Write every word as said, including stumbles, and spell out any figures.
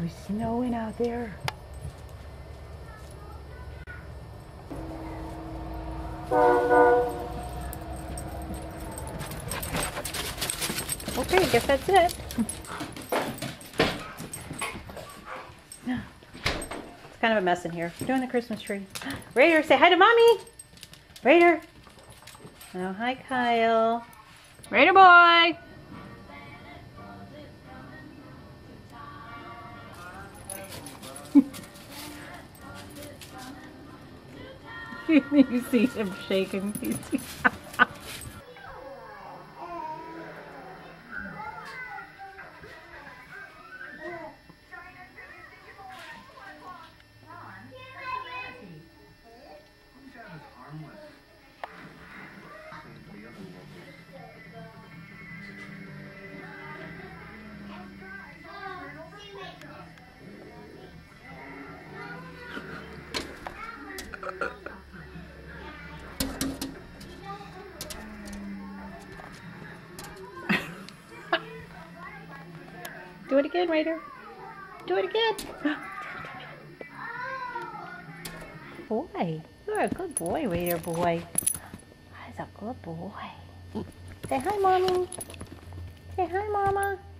was snowing out there. Okay, I guess that's it. It's kind of a mess in here. We're doing the Christmas tree. Raider, say hi to Mommy. Raider. Oh, hi, Kyle. Raider boy. You see him shaking. You see Do it again, Raider. Do it again. Boy, you're a good boy, Raider boy. That's a good boy. Say hi, Mommy. Say hi, Mama.